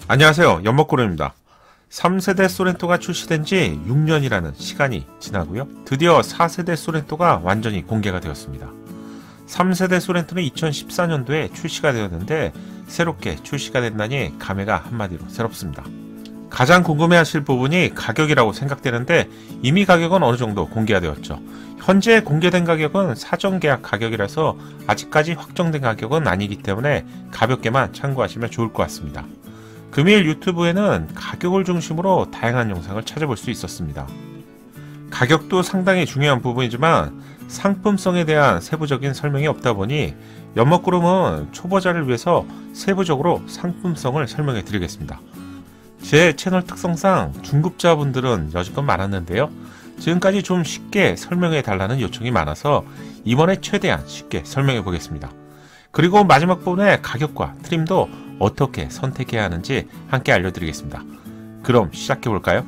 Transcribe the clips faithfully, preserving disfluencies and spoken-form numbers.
안녕하세요, 연먹구름입니다. 삼 세대 소렌토가 출시된 지 육 년이라는 시간이 지나고요. 드디어 사 세대 소렌토가 완전히 공개가 되었습니다. 삼 세대 소렌토는 이천십사 년도에 출시가 되었는데 새롭게 출시가 된다니 감회가 한마디로 새롭습니다. 가장 궁금해하실 부분이 가격이라고 생각되는데 이미 가격은 어느 정도 공개가 되었죠. 현재 공개된 가격은 사전 계약 가격이라서 아직까지 확정된 가격은 아니기 때문에 가볍게만 참고하시면 좋을 것 같습니다. 금일 유튜브에는 가격을 중심으로 다양한 영상을 찾아볼 수 있었습니다. 가격도 상당히 중요한 부분이지만 상품성에 대한 세부적인 설명이 없다 보니 연먹구름은 초보자를 위해서 세부적으로 상품성을 설명해 드리겠습니다. 제 채널 특성상 중급자분들은 여지껏 많았는데요. 지금까지 좀 쉽게 설명해 달라는 요청이 많아서 이번에 최대한 쉽게 설명해 보겠습니다. 그리고 마지막 부분에 가격과 트림도 어떻게 선택해야 하는지 함께 알려드리겠습니다. 그럼 시작해 볼까요?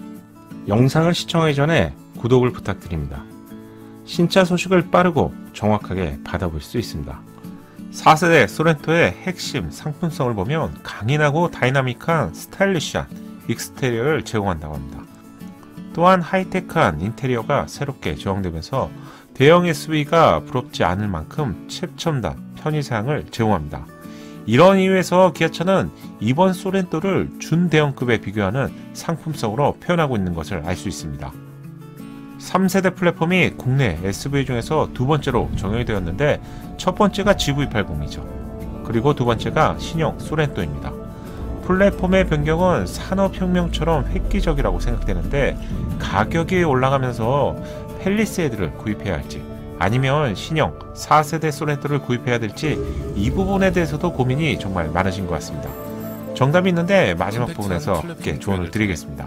영상을 시청하기 전에 구독을 부탁드립니다. 신차 소식을 빠르고 정확하게 받아볼 수 있습니다. 사 세대 소렌토의 핵심 상품성을 보면 강인하고 다이나믹한 스타일리시한 익스테리어를 제공한다고 합니다. 또한 하이테크한 인테리어가 새롭게 제공되면서 대형 에스유브이가 부럽지 않을 만큼 최첨단 편의사양을 제공합니다. 이런 이유에서 기아차는 이번 소렌토를 준대형급에 비교하는 상품성으로 표현하고 있는 것을 알 수 있습니다. 삼 세대 플랫폼이 국내 에스유브이 중에서 두 번째로 적용이 되었는데 첫 번째가 지브이 팔십이죠. 그리고 두 번째가 신형 소렌토입니다. 플랫폼의 변경은 산업혁명처럼 획기적이라고 생각되는데 가격이 올라가면서 팰리세이드를 구입해야 할지 아니면 신형 사 세대 소렌토를 구입해야 될지 이 부분에 대해서도 고민이 정말 많으신 것 같습니다. 정답이 있는데 마지막 부분에서 함께 조언을 드리겠습니다.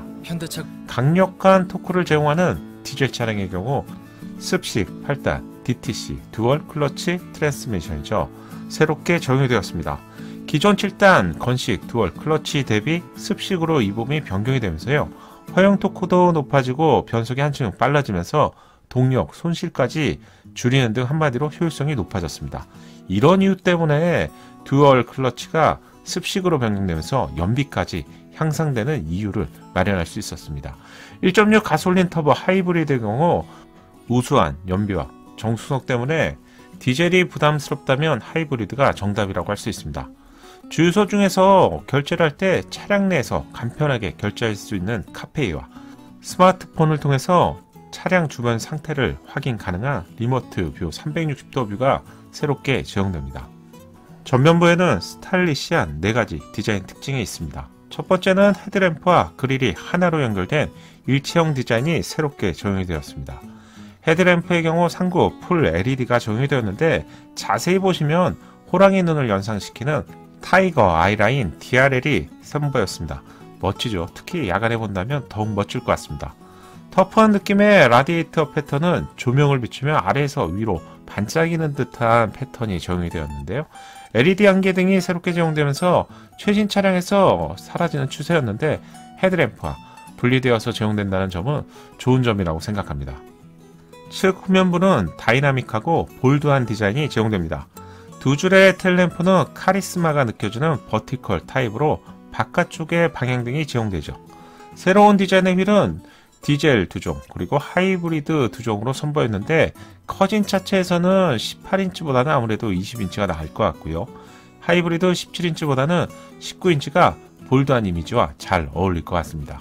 강력한 토크를 제공하는 디젤 차량의 경우 습식 팔 단 디티씨 듀얼 클러치 트랜스미션이죠. 새롭게 적용이 되었습니다. 기존 칠 단 건식 듀얼 클러치 대비 습식으로 이 부분이 변경이 되면서요. 허용 토크도 높아지고 변속이 한층 빨라지면서 동력, 손실까지 줄이는 등 한마디로 효율성이 높아졌습니다. 이런 이유 때문에 듀얼 클러치가 습식으로 변경되면서 연비까지 향상되는 이유를 마련할 수 있었습니다. 일 점 육 가솔린 터보 하이브리드의 경우 우수한 연비와 정수성 때문에 디젤이 부담스럽다면 하이브리드가 정답이라고 할 수 있습니다. 주유소 중에서 결제를 할 때 차량 내에서 간편하게 결제할 수 있는 카페이와 스마트폰을 통해서 차량 주변 상태를 확인 가능한 리모트 뷰 삼백육십 도 뷰가 새롭게 제공됩니다. 전면부에는 스타일리시한 네 가지 디자인 특징이 있습니다. 첫 번째는 헤드램프와 그릴이 하나로 연결된 일체형 디자인이 새롭게 적용이 되었습니다. 헤드램프의 경우 상부 풀 엘이디가 적용이 되었는데 자세히 보시면 호랑이 눈을 연상시키는 타이거 아이라인 디알엘이 선보였습니다. 멋지죠? 특히 야간에 본다면 더욱 멋질 것 같습니다. 터프한 느낌의 라디에이터 패턴은 조명을 비추며 아래에서 위로 반짝이는 듯한 패턴이 적용이 되었는데요. 엘이디 안개등이 새롭게 제공되면서 최신 차량에서 사라지는 추세였는데 헤드램프와 분리되어서 제공된다는 점은 좋은 점이라고 생각합니다. 측 후면부는 다이나믹하고 볼드한 디자인이 제공됩니다. 두 줄의 텔램프는 카리스마가 느껴지는 버티컬 타입으로 바깥쪽에 방향등이 제공되죠. 새로운 디자인의 휠은 디젤 두 종 그리고 하이브리드 두 종으로 선보였는데 커진 차체에서는 십팔 인치보다는 아무래도 이십 인치가 나을 것 같고요. 하이브리드 십칠 인치보다는 십구 인치가 볼드한 이미지와 잘 어울릴 것 같습니다.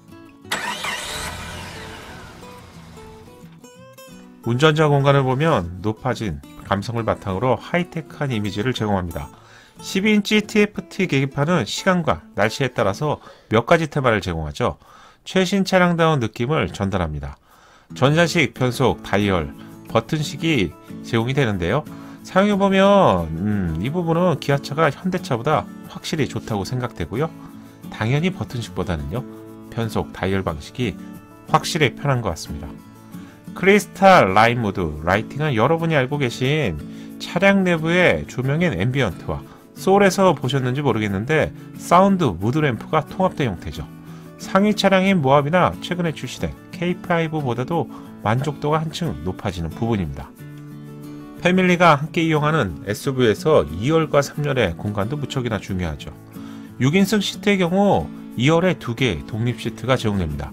운전자 공간을 보면 높아진 감성을 바탕으로 하이테크한 이미지를 제공합니다. 십이 인치 티에프티 계기판은 시간과 날씨에 따라서 몇 가지 테마를 제공하죠. 최신 차량다운 느낌을 전달합니다. 전자식 변속 다이얼 버튼식이 제공이 되는데요. 사용해보면 음, 이 부분은 기아차가 현대차보다 확실히 좋다고 생각되고요. 당연히 버튼식보다는요 변속 다이얼 방식이 확실히 편한 것 같습니다. 크리스탈 라인 모드 라이팅은 여러분이 알고 계신 차량 내부의 조명인 앰비언트와 소울에서 보셨는지 모르겠는데 사운드 무드 램프가 통합된 형태죠. 상위 차량인 모하비나 최근에 출시된 케이 파이브보다도 만족도가 한층 높아지는 부분입니다. 패밀리가 함께 이용하는 에스유브이에서 이 열과 삼 열의 공간도 무척이나 중요하죠. 육 인승 시트의 경우 이 열에 두 개의 독립 시트가 제공됩니다.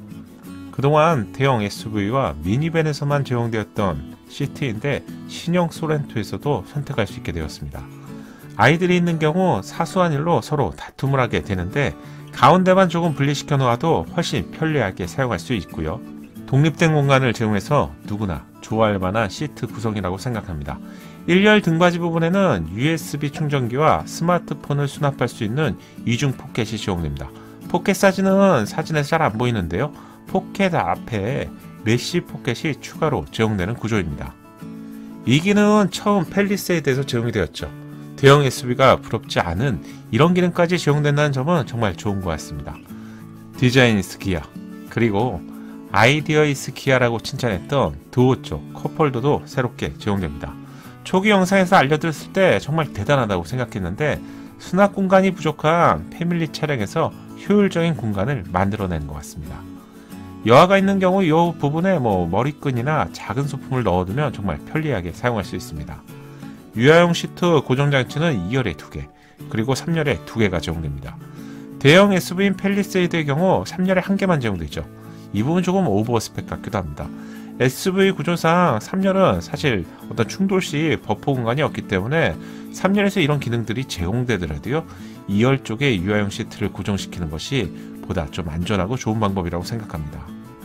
그동안 대형 에스유브이와 미니밴에서만 제공되었던 시트인데 신형 소렌토에서도 선택할 수 있게 되었습니다. 아이들이 있는 경우 사소한 일로 서로 다툼을 하게 되는데 가운데만 조금 분리시켜 놓아도 훨씬 편리하게 사용할 수 있고요. 독립된 공간을 제공해서 누구나 좋아할 만한 시트 구성이라고 생각합니다. 일 열 등받이 부분에는 유에스비 충전기와 스마트폰을 수납할 수 있는 이중 포켓이 제공됩니다. 포켓 사진은 사진에서 잘 안 보이는데요. 포켓 앞에 메쉬 포켓이 추가로 제공되는 구조입니다. 이 기능은 처음 팰리세이드에서 제공이 되었죠. 대형 에스유브이가 부럽지 않은 이런 기능까지 제공된다는 점은 정말 좋은 것 같습니다. 디자인 이스 기아, 그리고 아이디어 이스 기아라고 칭찬했던 도어 쪽 컵홀더도 새롭게 제공됩니다. 초기 영상에서 알려드렸을 때 정말 대단하다고 생각했는데 수납 공간이 부족한 패밀리 차량에서 효율적인 공간을 만들어내는 것 같습니다. 여아가 있는 경우 이 부분에 뭐 머리끈이나 작은 소품을 넣어두면 정말 편리하게 사용할 수 있습니다. 유아용 시트 고정장치는 이 열에 두 개, 그리고 삼 열에 두 개가 제공됩니다. 대형 에스유브이인 팰리세이드의 경우 삼 열에 한 개만 제공되죠. 이 부분 조금 오버 스펙 같기도 합니다. 에스유브이 구조상 삼 열은 사실 어떤 충돌 시 버퍼 공간이 없기 때문에 삼 열에서 이런 기능들이 제공되더라도요, 이 열 쪽에 유아용 시트를 고정시키는 것이 보다 좀 안전하고 좋은 방법이라고 생각합니다.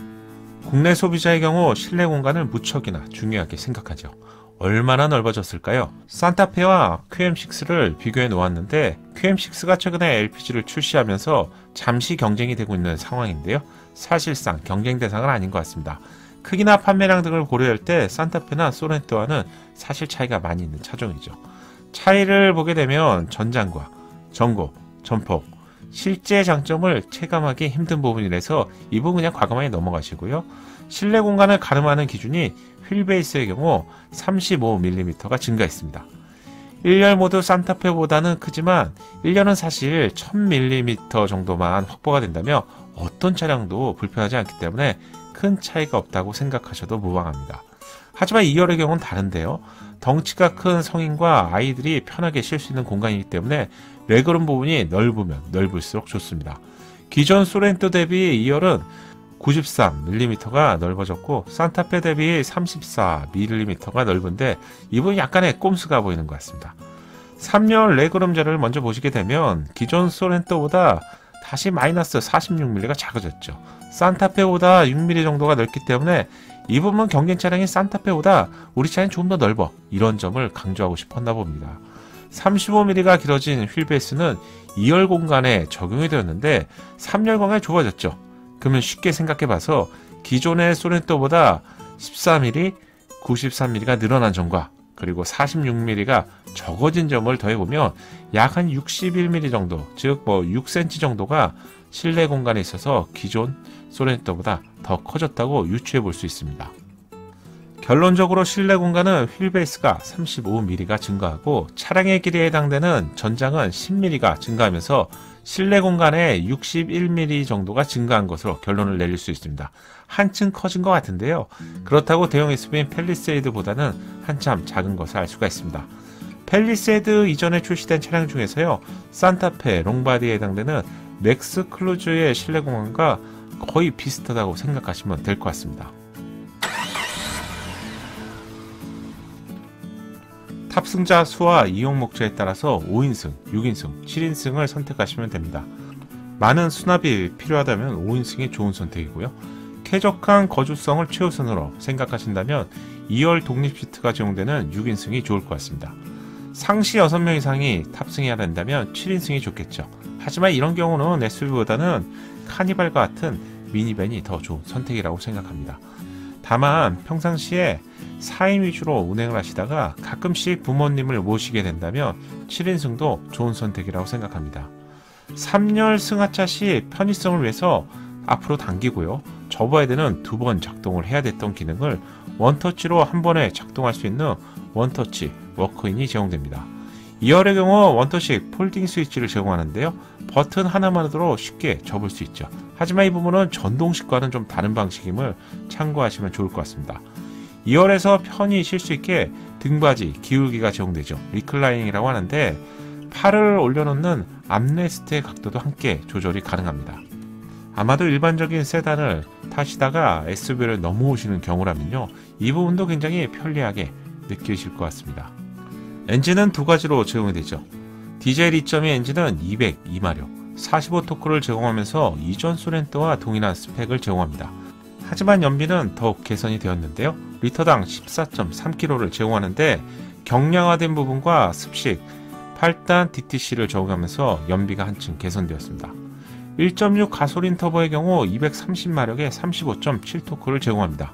국내 소비자의 경우 실내 공간을 무척이나 중요하게 생각하죠. 얼마나 넓어졌을까요? 산타페와 큐엠식스를 비교해 놓았는데 큐엠식스가 최근에 엘피지를 출시하면서 잠시 경쟁이 되고 있는 상황인데요. 사실상 경쟁 대상은 아닌 것 같습니다. 크기나 판매량 등을 고려할 때 산타페나 소렌토와는 사실 차이가 많이 있는 차종이죠. 차이를 보게 되면 전장과 전고, 전폭, 실제 장점을 체감하기 힘든 부분이라서 이 부분 그냥 과감하게 넘어가시고요. 실내 공간을 가늠하는 기준이 휠베이스의 경우 삼십오 밀리미터가 증가했습니다. 일 열 모두 산타페보다는 크지만 일 열은 사실 천 밀리미터 정도만 확보가 된다며 어떤 차량도 불편하지 않기 때문에 큰 차이가 없다고 생각하셔도 무방합니다. 하지만 이 열의 경우는 다른데요. 덩치가 큰 성인과 아이들이 편하게 쉴 수 있는 공간이기 때문에 레그룸 부분이 넓으면 넓을수록 좋습니다. 기존 소렌토 대비 이 열은 구십삼 밀리미터가 넓어졌고 산타페 대비 삼십사 밀리미터가 넓은데 이 부분이 약간의 꼼수가 보이는 것 같습니다. 삼 열 레그룸자를 먼저 보시게 되면 기존 소렌토보다 다시 마이너스 사십육 밀리미터가 작아졌죠. 산타페보다 육 밀리미터 정도가 넓기 때문에 이 부분 경쟁 차량인 산타페보다 우리 차량이 조금 더 넓어, 이런 점을 강조하고 싶었나 봅니다. 삼십오 밀리미터가 길어진 휠베이스는 이 열 공간에 적용이 되었는데 삼 열 공간이 좁아졌죠. 그러면 쉽게 생각해봐서 기존의 소렌토보다 십사 밀리미터, 구십삼 밀리미터가 늘어난 점과 그리고 사십육 밀리미터가 적어진 점을 더해보면 약 한 육십일 밀리미터 정도, 즉 뭐 육 센티미터 정도가 실내 공간에 있어서 기존 소렌토보다 더 커졌다고 유추해 볼 수 있습니다. 결론적으로 실내 공간은 휠베이스가 삼십오 밀리미터가 증가하고 차량의 길이에 해당되는 전장은 십 밀리미터가 증가하면서 실내 공간에 육십일 밀리미터 정도가 증가한 것으로 결론을 내릴 수 있습니다. 한층 커진 것 같은데요. 그렇다고 대형 에스유브이인 팰리세이드보다는 한참 작은 것을 알 수가 있습니다. 팰리세이드 이전에 출시된 차량 중에서요, 산타페, 롱바디에 해당되는 맥스 클루즈의 실내 공간과 거의 비슷하다고 생각하시면 될 것 같습니다. 탑승자 수와 이용 목적에 따라서 오 인승, 육 인승, 칠 인승을 선택하시면 됩니다. 많은 수납이 필요하다면 오 인승이 좋은 선택이고요. 쾌적한 거주성을 최우선으로 생각하신다면 이 열 독립 시트가 제공되는 육 인승이 좋을 것 같습니다. 상시 여섯 명 이상이 탑승해야 된다면 칠 인승이 좋겠죠. 하지만 이런 경우는 에스유브이보다는 카니발과 같은 미니밴이 더 좋은 선택이라고 생각합니다. 다만 평상시에 사 인 위주로 운행을 하시다가 가끔씩 부모님을 모시게 된다면 칠 인승도 좋은 선택이라고 생각합니다. 삼 열 승하차 시 편의성을 위해서 앞으로 당기고요, 접어야 되는 두 번 작동을 해야 됐던 기능을 원터치로 한 번에 작동할 수 있는 원터치 워크인이 제공됩니다. 이 열의 경우 원터치 폴딩 스위치를 제공하는데요, 버튼 하나만으로 쉽게 접을 수 있죠. 하지만 이 부분은 전동식과는 좀 다른 방식임을 참고하시면 좋을 것 같습니다. 이 열에서 편히 쉴 수 있게 등받이 기울기가 제공되죠. 리클라이닝이라고 하는데 팔을 올려놓는 암레스트의 각도도 함께 조절이 가능합니다. 아마도 일반적인 세단을 타시다가 에스유브이를 넘어오시는 경우라면요, 이 부분도 굉장히 편리하게 느끼실 것 같습니다. 엔진은 두 가지로 제공이 되죠. 디젤 이 점 이 엔진은 이백이 마력, 사십오 토크를 제공하면서 이전 소렌토와 동일한 스펙을 제공합니다. 하지만 연비는 더욱 개선이 되었는데요. 리터당 십사 점 삼 킬로미터를 제공하는데 경량화된 부분과 습식, 팔 단 디티씨를 적용하면서 연비가 한층 개선되었습니다. 일 점 육 가솔린 터보의 경우 이백삼십 마력에 삼십오 점 칠 토크를 제공합니다.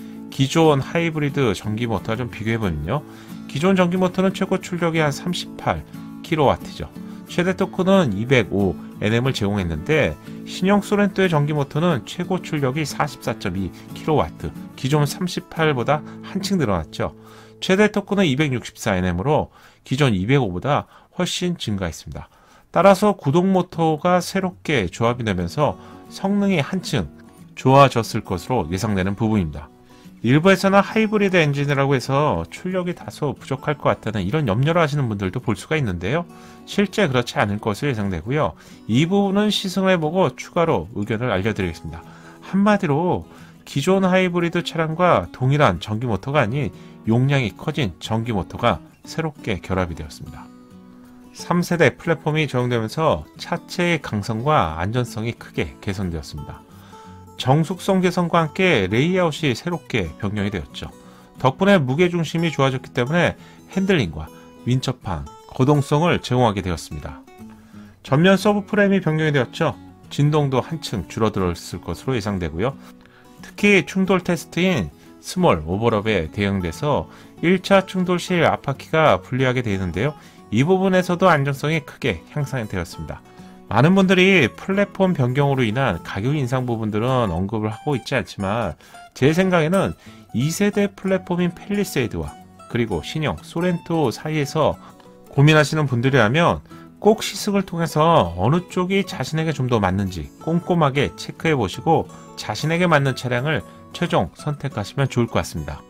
기존 하이브리드 전기 모터와 좀 비교해보면요, 기존 전기 모터는 최고 출력이 한 삼십팔 킬로와트죠. 최대 토크는 이백오 엔엠을 제공했는데 신형 소렌토의 전기 모터는 최고 출력이 사십사 점 이 킬로와트, 기존 삼십팔보다 한층 늘어났죠. 최대 토크는 이백육십사 엔엠으로 기존 이백오보다 훨씬 증가했습니다. 따라서 구동 모터가 새롭게 조합이 되면서 성능이 한층 좋아졌을 것으로 예상되는 부분입니다. 일부에서는 하이브리드 엔진이라고 해서 출력이 다소 부족할 것 같다는 이런 염려를 하시는 분들도 볼 수가 있는데요. 실제 그렇지 않을 것으로 예상되고요. 이 부분은 시승을 해보고 추가로 의견을 알려드리겠습니다. 한마디로 기존 하이브리드 차량과 동일한 전기 모터가 아닌 용량이 커진 전기 모터가 새롭게 결합이 되었습니다. 삼 세대 플랫폼이 적용되면서 차체의 강성과 안전성이 크게 개선되었습니다. 정숙성 개선과 함께 레이아웃이 새롭게 변경이 되었죠. 덕분에 무게중심이 좋아졌기 때문에 핸들링과 윈처판, 거동성을 제공하게 되었습니다. 전면 서브프레임이 변경이 되었죠. 진동도 한층 줄어들었을 것으로 예상되고요. 특히 충돌 테스트인 스몰 오버럽에 대응돼서 일 차 충돌 시 앞바퀴가 분리하게 되는데요. 이 부분에서도 안정성이 크게 향상이 되었습니다. 많은 분들이 플랫폼 변경으로 인한 가격 인상 부분들은 언급을 하고 있지 않지만 제 생각에는 이 세대 플랫폼인 팰리세이드와 그리고 신형 소렌토 사이에서 고민하시는 분들이라면 꼭 시승을 통해서 어느 쪽이 자신에게 좀 더 맞는지 꼼꼼하게 체크해 보시고 자신에게 맞는 차량을 최종 선택하시면 좋을 것 같습니다.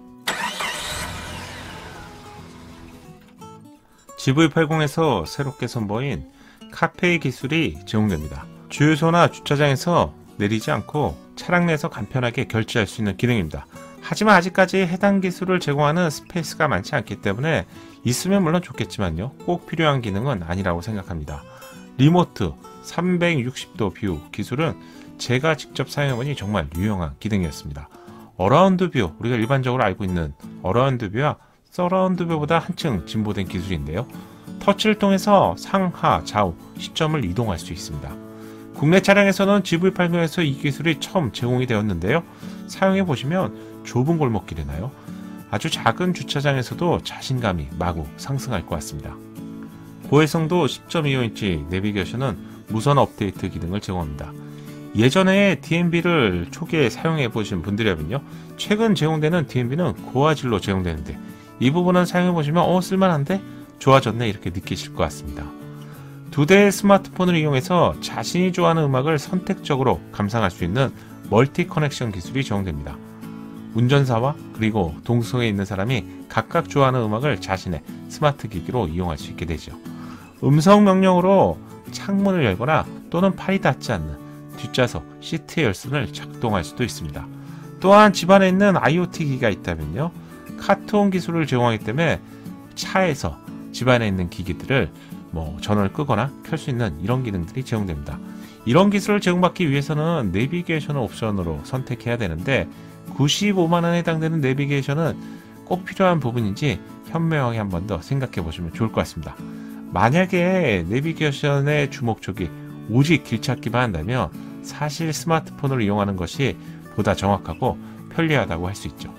지브이 팔십에서 새롭게 선보인 카페이 기술이 제공됩니다. 주유소나 주차장에서 내리지 않고 차량 내에서 간편하게 결제할 수 있는 기능입니다. 하지만 아직까지 해당 기술을 제공하는 스페이스가 많지 않기 때문에 있으면 물론 좋겠지만요, 꼭 필요한 기능은 아니라고 생각합니다. 리모트 삼백육십 도 뷰 기술은 제가 직접 사용해보니 정말 유용한 기능이었습니다. 어라운드 뷰, 우리가 일반적으로 알고 있는 어라운드 뷰와 서라운드 뷰보다 한층 진보된 기술인데요. 터치를 통해서 상하, 좌우 시점을 이동할 수 있습니다. 국내 차량에서는 지브이 팔십에서 이 기술이 처음 제공이 되었는데요. 사용해보시면 좁은 골목길이나요, 아주 작은 주차장에서도 자신감이 마구 상승할 것 같습니다. 고해성도 십 점 이오 인치 내비게이션은 무선 업데이트 기능을 제공합니다. 예전에 디엠비를 초기에 사용해보신 분들이라면요, 최근 제공되는 디엠비는 고화질로 제공되는데 이 부분은 사용해보시면 어 쓸만한데? 좋아졌네 이렇게 느끼실 것 같습니다. 두 대의 스마트폰을 이용해서 자신이 좋아하는 음악을 선택적으로 감상할 수 있는 멀티 커넥션 기술이 제공됩니다. 운전사와 그리고 동승에 있는 사람이 각각 좋아하는 음악을 자신의 스마트 기기로 이용할 수 있게 되죠. 음성 명령으로 창문을 열거나 또는 팔이 닿지 않는 뒷좌석 시트의 열선을 작동할 수도 있습니다. 또한 집안에 있는 아이오티 기기가 있다면요, 카트온 기술을 제공하기 때문에 차에서 집안에 있는 기기들을 뭐 전원을 끄거나 켤 수 있는 이런 기능들이 제공됩니다. 이런 기술을 제공받기 위해서는 내비게이션을 옵션으로 선택해야 되는데 구십오만 원에 해당되는 내비게이션은 꼭 필요한 부분인지 현명하게 한 번 더 생각해 보시면 좋을 것 같습니다. 만약에 내비게이션의 주목촉이 오직 길찾기만 한다면 사실 스마트폰을 이용하는 것이 보다 정확하고 편리하다고 할 수 있죠.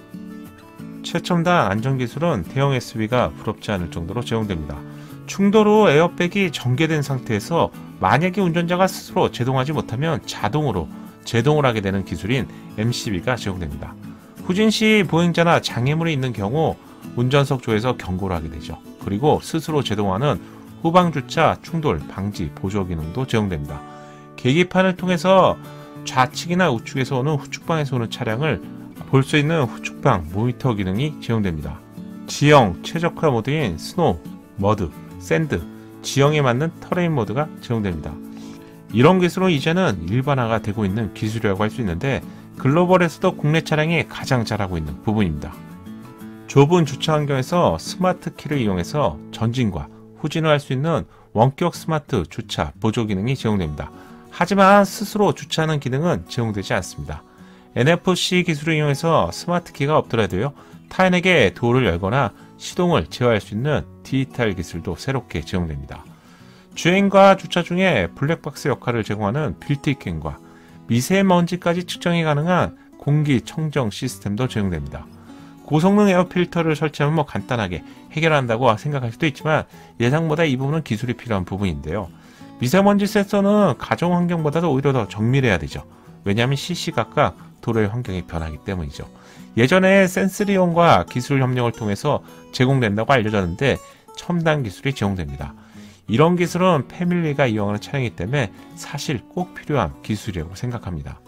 최첨단 안전기술은 대형 에스유브이가 부럽지 않을 정도로 제공됩니다. 충돌 후 에어백이 전개된 상태에서 만약에 운전자가 스스로 제동하지 못하면 자동으로 제동을 하게 되는 기술인 엠씨비가 제공됩니다. 후진 시 보행자나 장애물이 있는 경우 운전석 조에서 경고를 하게 되죠. 그리고 스스로 제동하는 후방주차 충돌 방지 보조 기능도 제공됩니다. 계기판을 통해서 좌측이나 우측에서 오는 후측방에서 오는 차량을 볼 수 있는 후측방 모니터 기능이 제공됩니다. 지형 최적화 모드인 스노우, 머드, 샌드 지형에 맞는 터레인 모드가 제공됩니다. 이런 기술은 이제는 일반화가 되고 있는 기술이라고 할 수 있는데 글로벌에서도 국내 차량이 가장 잘하고 있는 부분입니다. 좁은 주차 환경에서 스마트 키를 이용해서 전진과 후진을 할 수 있는 원격 스마트 주차 보조 기능이 제공됩니다. 하지만 스스로 주차하는 기능은 제공되지 않습니다. 엔에프씨 기술을 이용해서 스마트 키가 없더라도요, 타인에게 도어를 열거나 시동을 제어할 수 있는 디지털 기술도 새롭게 제공됩니다. 주행과 주차 중에 블랙박스 역할을 제공하는 빌트인과 미세먼지까지 측정이 가능한 공기청정 시스템도 제공됩니다. 고성능 에어 필터를 설치하면 뭐 간단하게 해결한다고 생각할 수도 있지만 예상보다 이 부분은 기술이 필요한 부분인데요. 미세먼지 센서는 가정 환경보다도 오히려 더 정밀해야 되죠. 왜냐하면 시시각각 도로의 환경이 변하기 때문이죠. 예전에 센스리온과 기술 협력을 통해서 제공된다고 알려졌는데 첨단 기술이 제공됩니다. 이런 기술은 패밀리가 이용하는 차량이기 때문에 사실 꼭 필요한 기술이라고 생각합니다.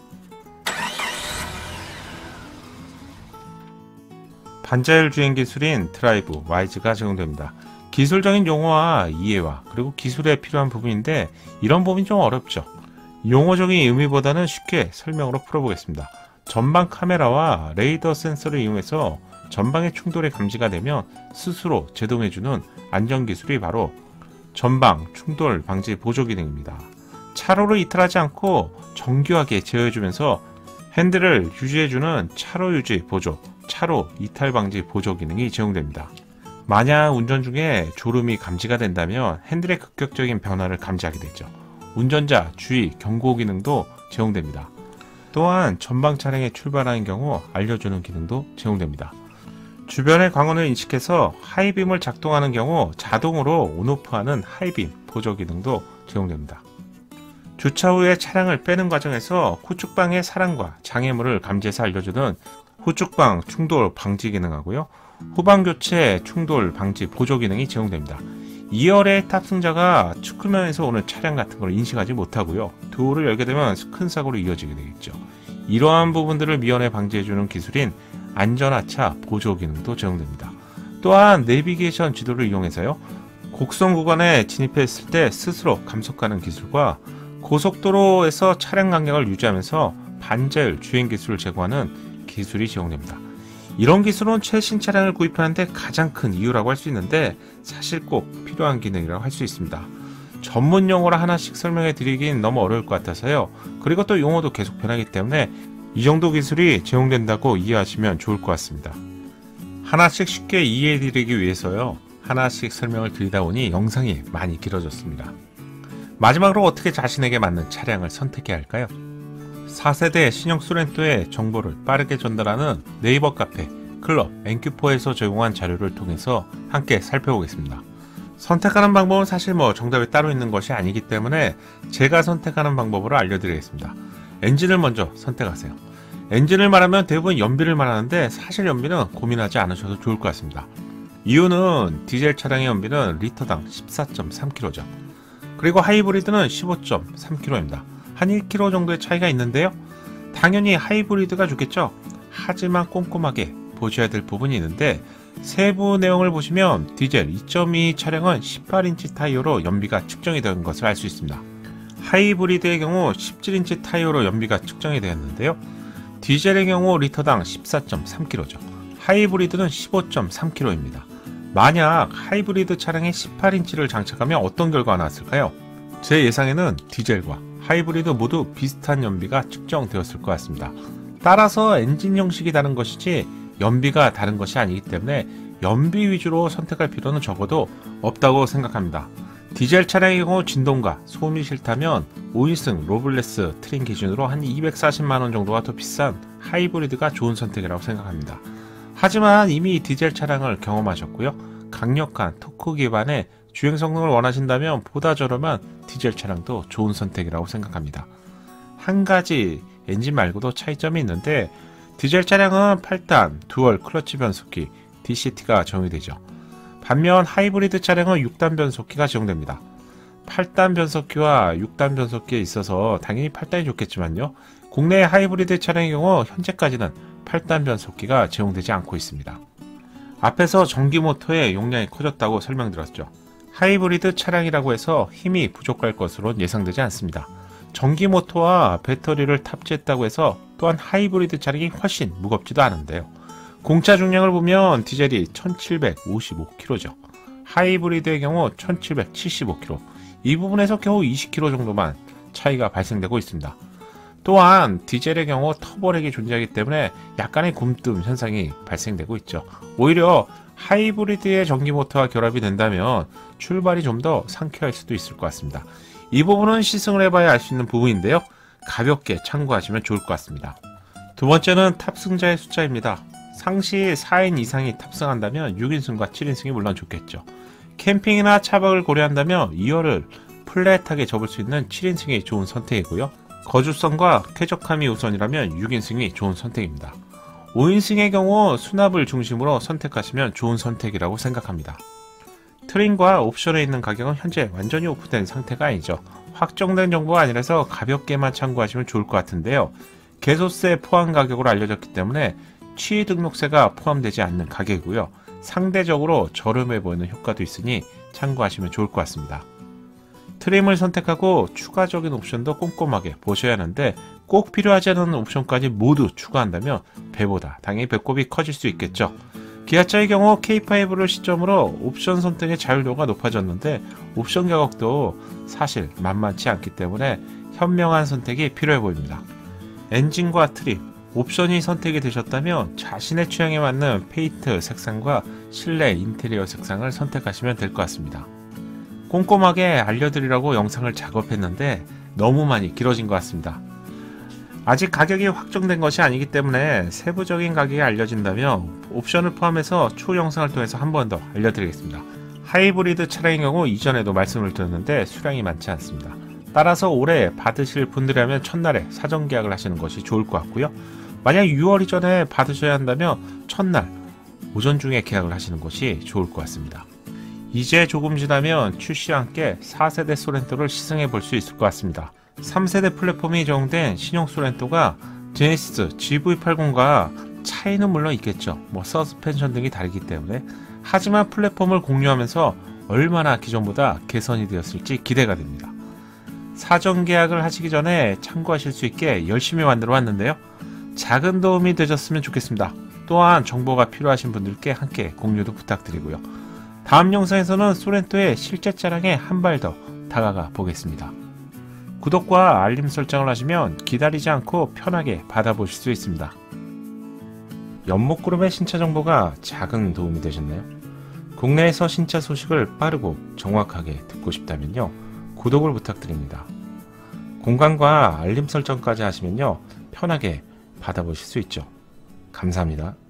반자율 주행 기술인 드라이브 와이즈가 제공됩니다. 기술적인 용어와 이해와 그리고 기술에 필요한 부분인데 이런 부분이 좀 어렵죠. 용어적인 의미보다는 쉽게 설명으로 풀어보겠습니다. 전방 카메라와 레이더 센서를 이용해서 전방의 충돌이 감지가 되면 스스로 제동해주는 안전기술이 바로 전방 충돌 방지 보조 기능입니다. 차로를 이탈하지 않고 정교하게 제어해주면서 핸들을 유지해주는 차로 유지 보조, 차로 이탈 방지 보조 기능이 제공됩니다. 만약 운전 중에 졸음이 감지가 된다면 핸들의 급격적인 변화를 감지하게 되죠. 운전자 주의 경고 기능도 제공됩니다. 또한 전방 차량에 출발하는 경우 알려주는 기능도 제공됩니다. 주변의 광원을 인식해서 하이빔을 작동하는 경우 자동으로 온오프하는 하이빔 보조 기능도 제공됩니다. 주차 후에 차량을 빼는 과정에서 후측방의 사람과 장애물을 감지해서 알려주는 후측방 충돌 방지 기능하고요. 후방 교체 충돌 방지 보조 기능이 제공됩니다. 이 열의 탑승자가 측면에서 오는 차량 같은 걸 인식하지 못하고요. 도어를 열게 되면 큰 사고로 이어지게 되겠죠. 이러한 부분들을 미연에 방지해주는 기술인 안전하차 보조 기능도 제공됩니다. 또한 내비게이션 지도를 이용해서요, 곡선 구간에 진입했을 때 스스로 감속하는 기술과 고속도로에서 차량 간격을 유지하면서 반자율 주행 기술을 제공하는 기술이 제공됩니다. 이런 기술은 최신 차량을 구입하는데 가장 큰 이유라고 할 수 있는데 사실 꼭 필요한 기능이라고 할 수 있습니다. 전문 용어로 하나씩 설명해 드리긴 너무 어려울 것 같아서요. 그리고 또 용어도 계속 변하기 때문에 이 정도 기술이 제공된다고 이해하시면 좋을 것 같습니다. 하나씩 쉽게 이해해 드리기 위해서요, 하나씩 설명을 드리다 보니 영상이 많이 길어졌습니다. 마지막으로 어떻게 자신에게 맞는 차량을 선택해야 할까요? 사 세대 신형 소렌토의 정보를 빠르게 전달하는 네이버 카페 클럽 엠큐포에서 제공한 자료를 통해서 함께 살펴보겠습니다. 선택하는 방법은 사실 뭐 정답이 따로 있는 것이 아니기 때문에 제가 선택하는 방법으로 알려드리겠습니다. 엔진을 먼저 선택하세요. 엔진을 말하면 대부분 연비를 말하는데 사실 연비는 고민하지 않으셔도 좋을 것 같습니다. 이유는 디젤 차량의 연비는 리터당 십사 점 삼 킬로미터죠. 그리고 하이브리드는 십오 점 삼 킬로미터입니다. 한 일 킬로미터 정도의 차이가 있는데요. 당연히 하이브리드가 좋겠죠. 하지만 꼼꼼하게 보셔야 될 부분이 있는데 세부 내용을 보시면 디젤 이 점 이 차량은 십팔 인치 타이어로 연비가 측정이 된 것을 알 수 있습니다. 하이브리드의 경우 십칠 인치 타이어로 연비가 측정이 되었는데요. 디젤의 경우 리터당 십사 점 삼 킬로미터죠. 하이브리드는 십오 점 삼 킬로미터입니다. 만약 하이브리드 차량에 십팔 인치를 장착하면 어떤 결과가 나왔을까요? 제 예상에는 디젤과 하이브리드 모두 비슷한 연비가 측정되었을 것 같습니다. 따라서 엔진 형식이 다른 것이지 연비가 다른 것이 아니기 때문에 연비 위주로 선택할 필요는 적어도 없다고 생각합니다. 디젤 차량의 경우 진동과 소음이 싫다면 오 인승 로블레스 트림 기준으로 한 이백사십만 원 정도가 더 비싼 하이브리드가 좋은 선택이라고 생각합니다. 하지만 이미 디젤 차량을 경험하셨고요. 강력한 토크 기반의 주행 성능을 원하신다면 보다 저렴한 디젤 차량도 좋은 선택이라고 생각합니다. 한 가지 엔진 말고도 차이점이 있는데 디젤 차량은 팔 단 듀얼 클러치 변속기 디씨티가 적용되죠. 반면 하이브리드 차량은 육 단 변속기가 적용됩니다. 팔 단 변속기와 육 단 변속기에 있어서 당연히 팔 단이 좋겠지만요. 국내 하이브리드 차량의 경우 현재까지는 팔 단 변속기가 제공되지 않고 있습니다. 앞에서 전기 모터의 용량이 커졌다고 설명드렸죠. 하이브리드 차량이라고 해서 힘이 부족할 것으로 예상되지 않습니다. 전기 모터와 배터리를 탑재했다고 해서 또한 하이브리드 차량이 훨씬 무겁지도 않은데요. 공차 중량을 보면 디젤이 천칠백오십오 킬로그램죠. 하이브리드의 경우 천칠백칠십오 킬로그램. 이 부분에서 겨우 이십 킬로그램 정도만 차이가 발생되고 있습니다. 또한 디젤의 경우 터보렉이 존재하기 때문에 약간의 굼뜸 현상이 발생되고 있죠. 오히려 하이브리드의 전기 모터와 결합이 된다면 출발이 좀 더 상쾌할 수도 있을 것 같습니다. 이 부분은 시승을 해봐야 알 수 있는 부분인데요. 가볍게 참고하시면 좋을 것 같습니다. 두 번째는 탑승자의 숫자입니다. 상시 사 인 이상이 탑승한다면 육 인승과 칠 인승이 물론 좋겠죠. 캠핑이나 차박을 고려한다면 이 열을 플랫하게 접을 수 있는 칠 인승이 좋은 선택이고요. 거주성과 쾌적함이 우선이라면 육 인승이 좋은 선택입니다. 오 인승의 경우 수납을 중심으로 선택하시면 좋은 선택이라고 생각합니다. 트림과 옵션에 있는 가격은 현재 완전히 오픈된 상태가 아니죠. 확정된 정보가 아니라서 가볍게만 참고하시면 좋을 것 같은데요. 개소세 포함 가격으로 알려졌기 때문에 취등록세가 포함되지 않는 가격이고요. 상대적으로 저렴해 보이는 효과도 있으니 참고하시면 좋을 것 같습니다. 트림을 선택하고 추가적인 옵션도 꼼꼼하게 보셔야 하는데 꼭 필요하지 않은 옵션까지 모두 추가한다면 배보다 당연히 배꼽이 커질 수 있겠죠. 기아차의 경우 케이 파이브를 시점으로 옵션 선택의 자율도가 높아졌는데 옵션 가격도 사실 만만치 않기 때문에 현명한 선택이 필요해 보입니다. 엔진과 트림, 옵션이 선택이 되셨다면 자신의 취향에 맞는 페인트 색상과 실내 인테리어 색상을 선택하시면 될 것 같습니다. 꼼꼼하게 알려드리라고 영상을 작업했는데 너무 많이 길어진 것 같습니다. 아직 가격이 확정된 것이 아니기 때문에 세부적인 가격이 알려진다면 옵션을 포함해서 추후 영상을 통해서 한 번 더 알려드리겠습니다. 하이브리드 차량의 경우 이전에도 말씀을 드렸는데 수량이 많지 않습니다. 따라서 올해 받으실 분들이라면 첫날에 사전 계약을 하시는 것이 좋을 것 같고요. 만약 유월 이전에 받으셔야 한다면 첫날 오전 중에 계약을 하시는 것이 좋을 것 같습니다. 이제 조금 지나면 출시와 함께 사 세대 소렌토를 시승해 볼 수 있을 것 같습니다. 삼 세대 플랫폼이 적용된 신형 소렌토가 제네시스 지브이 팔십과 차이는 물론 있겠죠. 뭐 서스펜션 등이 다르기 때문에. 하지만 플랫폼을 공유하면서 얼마나 기존보다 개선이 되었을지 기대가 됩니다. 사전 계약을 하시기 전에 참고하실 수 있게 열심히 만들어 왔는데요. 작은 도움이 되셨으면 좋겠습니다. 또한 정보가 필요하신 분들께 함께 공유도 부탁드리고요. 다음 영상에서는 소렌토의 실제 차량에 한 발 더 다가가 보겠습니다. 구독과 알림 설정을 하시면 기다리지 않고 편하게 받아보실 수 있습니다. 연목그룹의 신차 정보가 작은 도움이 되셨나요? 국내에서 신차 소식을 빠르고 정확하게 듣고 싶다면요. 구독을 부탁드립니다. 공간과 알림 설정까지 하시면요. 편하게 받아보실 수 있죠. 감사합니다.